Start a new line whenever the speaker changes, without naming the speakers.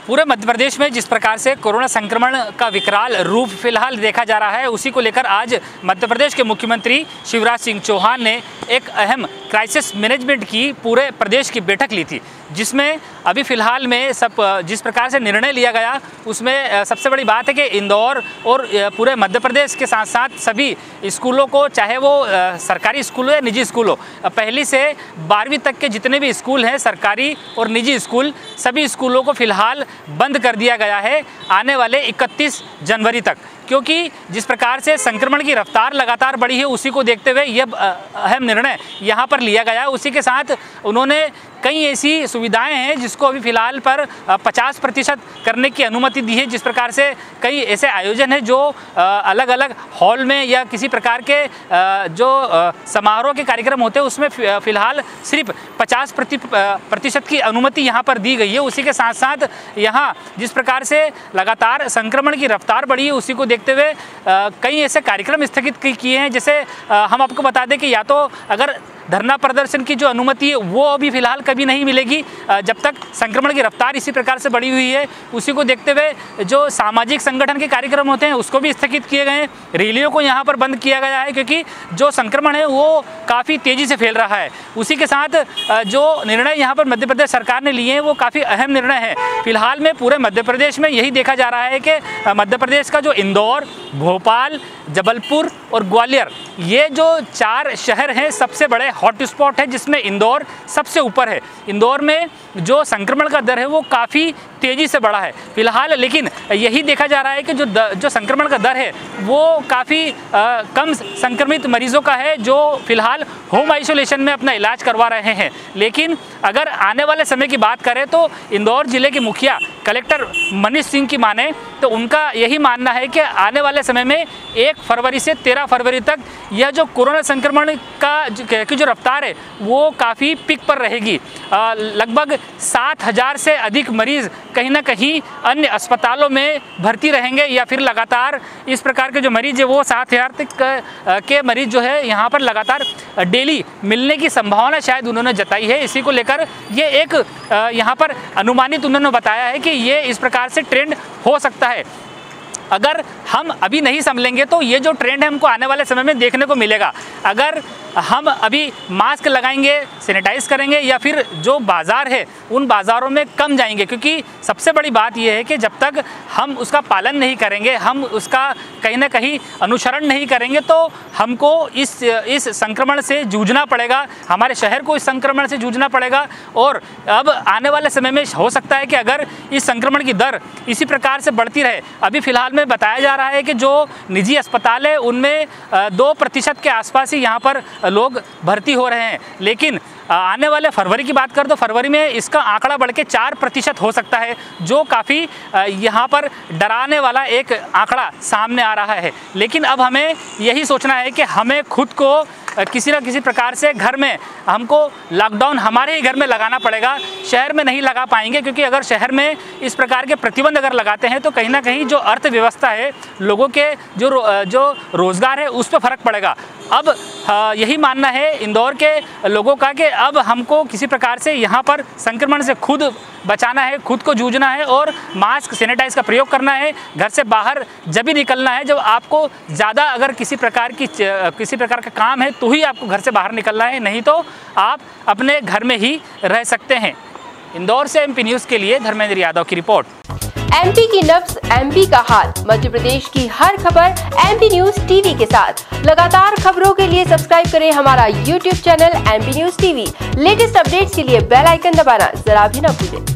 पूरे मध्य प्रदेश में जिस प्रकार से कोरोना संक्रमण का विकराल रूप फिलहाल देखा जा रहा है, उसी को लेकर आज मध्य प्रदेश के मुख्यमंत्री शिवराज सिंह चौहान ने एक अहम क्राइसिस मैनेजमेंट की पूरे प्रदेश की बैठक ली थी, जिसमें अभी फ़िलहाल में जिस प्रकार से निर्णय लिया गया उसमें सबसे बड़ी बात है कि इंदौर और पूरे मध्य प्रदेश के साथ साथ सभी स्कूलों को, चाहे वो सरकारी स्कूल हो या निजी स्कूल हो, पहली से 12वीं तक के जितने भी स्कूल हैं सरकारी और निजी स्कूल, सभी स्कूलों को फ़िलहाल बंद कर दिया गया है आने वाले 31 जनवरी तक। क्योंकि जिस प्रकार से संक्रमण की रफ्तार लगातार बढ़ी है, उसी को देखते हुए यह अहम निर्णय यहाँ पर लिया गया है। उसी के साथ उन्होंने कई ऐसी सुविधाएं हैं जिसको अभी फ़िलहाल पर 50% करने की अनुमति दी है। जिस प्रकार से कई ऐसे आयोजन हैं जो अलग अलग हॉल में या किसी प्रकार के जो समारोह के कार्यक्रम होते हैं उसमें फ़िलहाल सिर्फ 50% की अनुमति यहाँ पर दी गई है। उसी के साथ साथ यहाँ जिस प्रकार से लगातार संक्रमण की रफ्तार बढ़ी है, उसी को देखते हुए कई ऐसे कार्यक्रम स्थगित किए हैं। जैसे हम आपको बता दें कि या तो अगर धरना प्रदर्शन की जो अनुमति है वो अभी फ़िलहाल कभी नहीं मिलेगी जब तक संक्रमण की रफ्तार इसी प्रकार से बढ़ी हुई है। उसी को देखते हुए जो सामाजिक संगठन के कार्यक्रम होते हैं उसको भी स्थगित किए गए हैं। रैलियों को यहाँ पर बंद किया गया है क्योंकि जो संक्रमण है वो काफ़ी तेज़ी से फैल रहा है। उसी के साथ जो निर्णय यहाँ पर मध्य प्रदेश सरकार ने लिए हैं वो काफ़ी अहम निर्णय है। फिलहाल में पूरे मध्य प्रदेश में यही देखा जा रहा है कि मध्य प्रदेश का जो इंदौर, भोपाल, जबलपुर और ग्वालियर, ये जो 4 शहर हैं सबसे बड़े हॉटस्पॉट है, जिसमें इंदौर सबसे ऊपर है। इंदौर में जो संक्रमण का दर है वो काफ़ी तेज़ी से बढ़ा है फिलहाल। लेकिन यही देखा जा रहा है कि जो संक्रमण का दर है वो काफ़ी कम संक्रमित मरीजों का है जो फिलहाल होम आइसोलेशन में अपना इलाज करवा रहे हैं। लेकिन अगर आने वाले समय की बात करें तो इंदौर ज़िले के मुखिया कलेक्टर मनीष सिंह की माने तो उनका यही मानना है कि आने वाले समय में 1 फरवरी से 13 फरवरी तक यह जो कोरोना संक्रमण की जो रफ्तार है वो काफ़ी पिक पर रहेगी। लगभग 7,000 से अधिक मरीज़ कहीं ना कहीं अन्य अस्पतालों में भर्ती रहेंगे या फिर लगातार इस प्रकार के जो मरीज़ है वो 7,000 तक के मरीज़ जो है यहाँ पर लगातार डेली मिलने की संभावना शायद उन्होंने जताई है। इसी को लेकर ये एक यहाँ पर अनुमानित उन्होंने बताया है कि ये इस प्रकार से ट्रेंड हो सकता है। अगर हम अभी नहीं संभलेंगे तो ये जो ट्रेंड है हमको आने वाले समय में देखने को मिलेगा। अगर हम अभी मास्क लगाएंगे, सैनिटाइज करेंगे या फिर जो बाज़ार है उन बाज़ारों में कम जाएंगे, क्योंकि सबसे बड़ी बात यह है कि जब तक हम उसका पालन नहीं करेंगे, हम उसका कहीं ना कहीं अनुसरण नहीं करेंगे तो हमको इस संक्रमण से जूझना पड़ेगा, हमारे शहर को इस संक्रमण से जूझना पड़ेगा। और अब आने वाले समय में हो सकता है कि अगर इस संक्रमण की दर इसी प्रकार से बढ़ती रहे, अभी फ़िलहाल में बताया जा रहा है कि जो निजी अस्पताल है उनमें 2% के आसपास ही यहाँ पर लोग भर्ती हो रहे हैं। लेकिन आने वाले फरवरी की बात करें तो फरवरी में इसका आंकड़ा बढ़ के 4% हो सकता है, जो काफ़ी यहाँ पर डराने वाला एक आंकड़ा सामने आ रहा है। लेकिन अब हमें यही सोचना है कि हमें खुद को किसी न किसी प्रकार से घर में हमको लॉकडाउन हमारे ही घर में लगाना पड़ेगा। शहर में नहीं लगा पाएंगे, क्योंकि अगर शहर में इस प्रकार के प्रतिबंध अगर लगाते हैं तो कहीं ना कहीं जो अर्थव्यवस्था है, लोगों के जो रोज़गार है उस पर फ़र्क पड़ेगा। अब यही मानना है इंदौर के लोगों का कि अब हमको किसी प्रकार से यहाँ पर संक्रमण से खुद बचाना है, खुद को जूझना है और मास्क, सैनिटाइज का प्रयोग करना है। घर से बाहर जब भी निकलना है जब आपको ज़्यादा अगर किसी प्रकार का काम है तो ही आपको घर से बाहर निकलना है, नहीं तो आप अपने घर में ही रह सकते हैं। इंदौर से MP न्यूज़ के लिए धर्मेंद्र यादव की रिपोर्ट।
MP की नब्ज, MP का हाल, मध्य प्रदेश की हर खबर MP न्यूज़ TV के साथ। लगातार खबरों के लिए सब्सक्राइब करें हमारा YouTube channel MP news TV। Latest updates के लिए बेल आइकन दबाना जरा भी न भूलें।